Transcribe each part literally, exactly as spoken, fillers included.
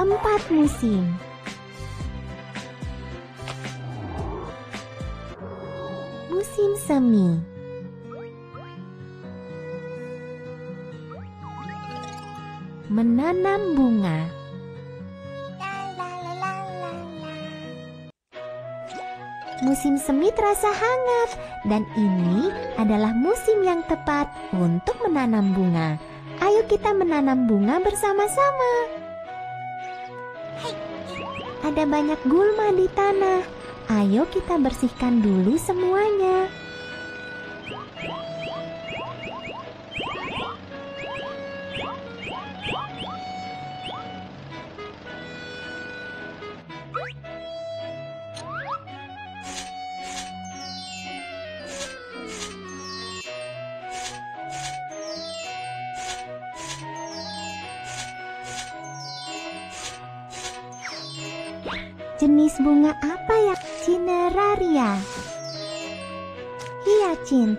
empat musim. Musim semi. Menanam bunga. Musim semi terasa hangat, dan ini adalah musim yang tepat untuk menanam bunga. Ayo kita menanam bunga bersama-sama. Ada banyak gulma di tanah. Ayo kita bersihkan dulu semuanya. Jenis bunga apa ya? Cineraria, Hyacinthe,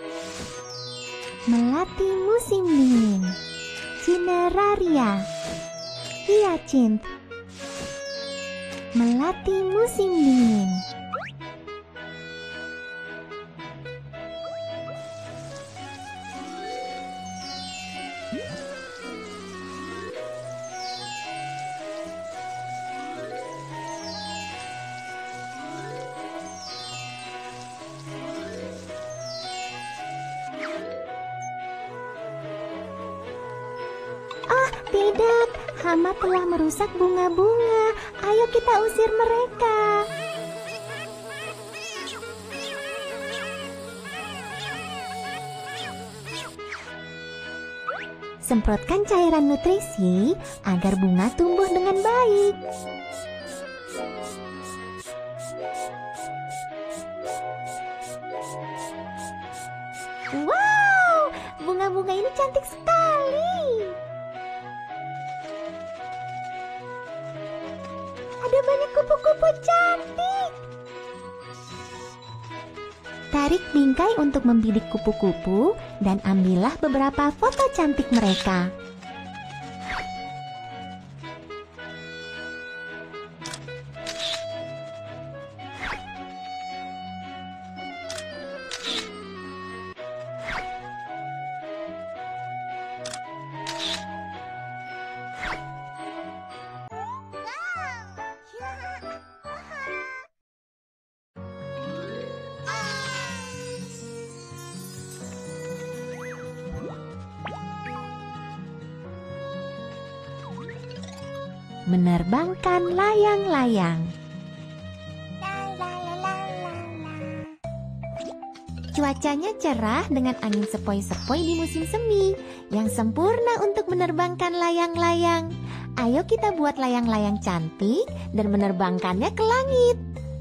melati musim dingin. Cineraria, Hyacinthe, melati musim dingin. Tidak, hama telah merusak bunga-bunga. Ayo kita usir mereka. Semprotkan cairan nutrisi agar bunga tumbuh dengan baik. Wow, bunga-bunga ini cantik sekali. Ada banyak kupu-kupu cantik. Tarik bingkai untuk membidik kupu-kupu dan ambillah beberapa foto cantik mereka. Menerbangkan layang-layang. Cuacanya cerah dengan angin sepoi-sepoi di musim semi yang sempurna untuk menerbangkan layang-layang. Ayo kita buat layang-layang cantik dan menerbangkannya ke langit.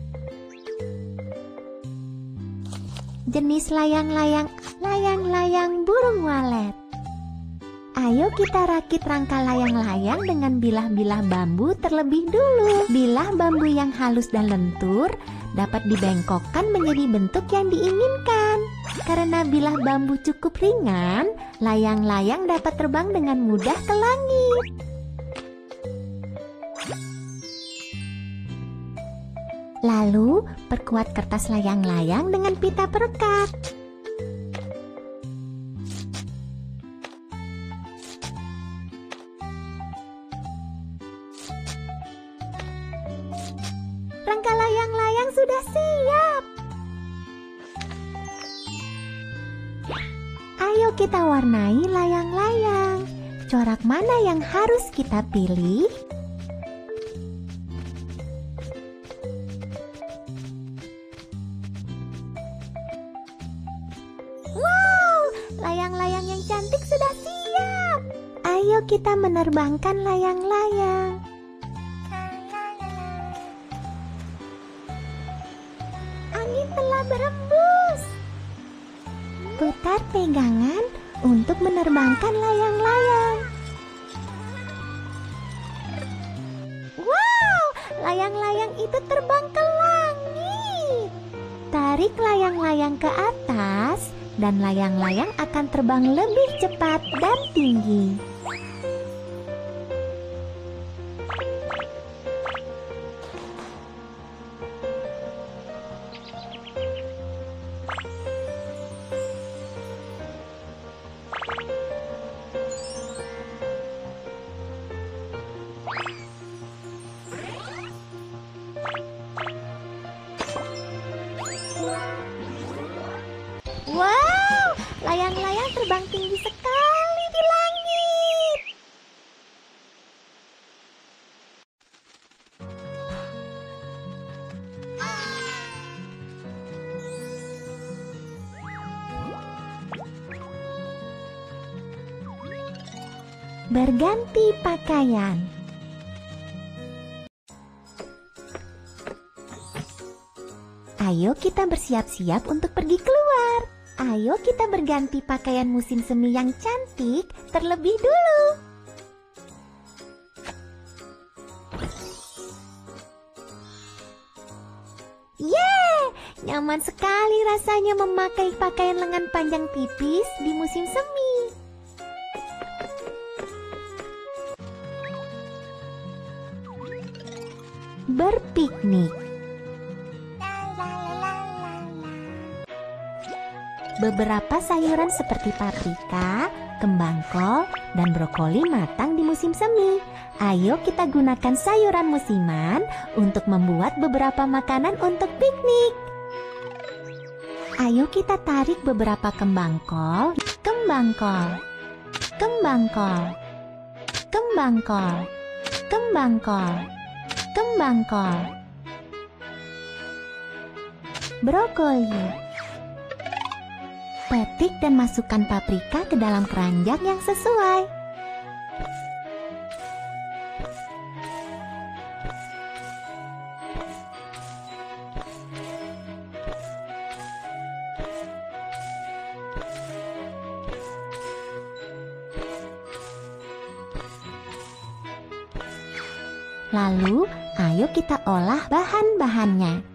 Jenis layang-layang, layang-layang burung walet. Ayo kita rakit rangka layang-layang dengan bilah-bilah bambu terlebih dulu. Bilah bambu yang halus dan lentur dapat dibengkokkan menjadi bentuk yang diinginkan. Karena bilah bambu cukup ringan, layang-layang dapat terbang dengan mudah ke langit. Lalu, perkuat kertas layang-layang dengan pita perekat. Rangka layang-layang sudah siap. Ayo kita warnai layang-layang. Corak mana yang harus kita pilih? Wow, layang-layang yang cantik sudah siap. Ayo kita menerbangkan layang-layang. Angin telah berembus. Putar pegangan untuk menerbangkan layang-layang. Wow, layang-layang itu terbang ke langit. Tarik layang-layang ke atas dan layang-layang akan terbang lebih cepat dan tinggi. terbang tinggi sekali di langit. Berganti pakaian. Ayo kita bersiap-siap untuk pergi keluar. Ayo kita berganti pakaian musim semi yang cantik terlebih dulu. Yeay, nyaman sekali rasanya memakai pakaian lengan panjang tipis di musim semi. Berpiknik. Beberapa sayuran seperti paprika, kembang kol, dan brokoli matang di musim semi. Ayo kita gunakan sayuran musiman untuk membuat beberapa makanan untuk piknik. Ayo kita tarik beberapa kembang kol, kembang kol, kembang kol, kembang kol, kembang kol, kembang kol, brokoli. Petik dan masukkan paprika ke dalam keranjang yang sesuai. Lalu, ayo kita olah bahan-bahannya.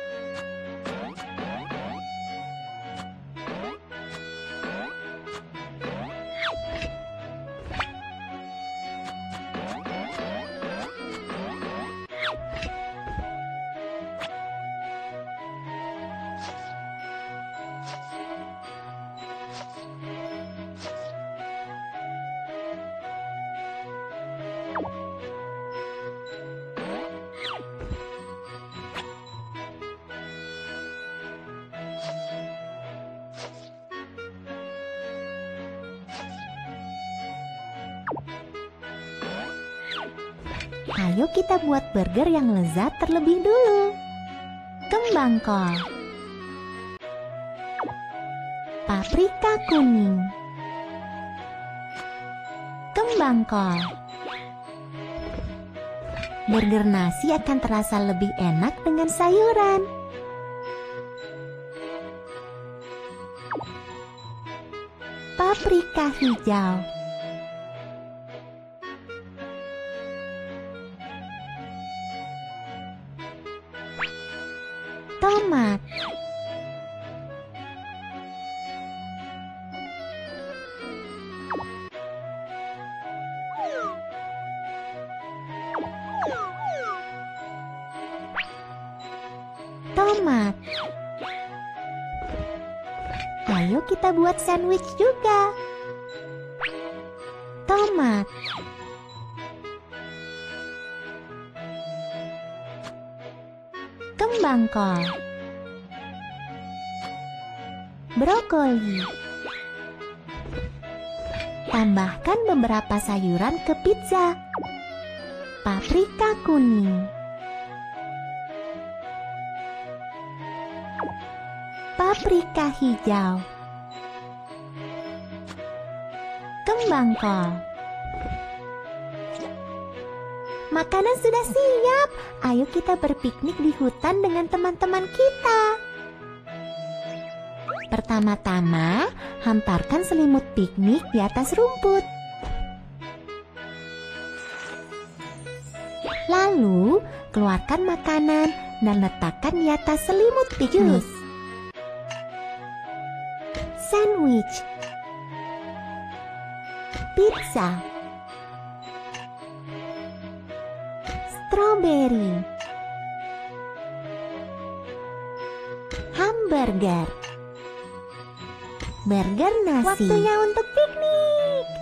Ayo kita buat burger yang lezat terlebih dulu. Kembang kol, paprika kuning, kembang kol. Burger nasi akan terasa lebih enak dengan sayuran. Paprika hijau, tomat, tomat. Ayo kita buat sandwich juga. Tomat, kembang kol, brokoli. Tambahkan beberapa sayuran ke pizza. Paprika kuning, paprika hijau, kembang kol. Makanan sudah siap. Ayo kita berpiknik di hutan dengan teman-teman kita. Pertama-tama, hamparkan selimut piknik di atas rumput. Lalu, keluarkan makanan dan letakkan di atas selimut piknik. Sandwich, pizza, strawberry, hamburger, burger nasi. Waktunya untuk piknik.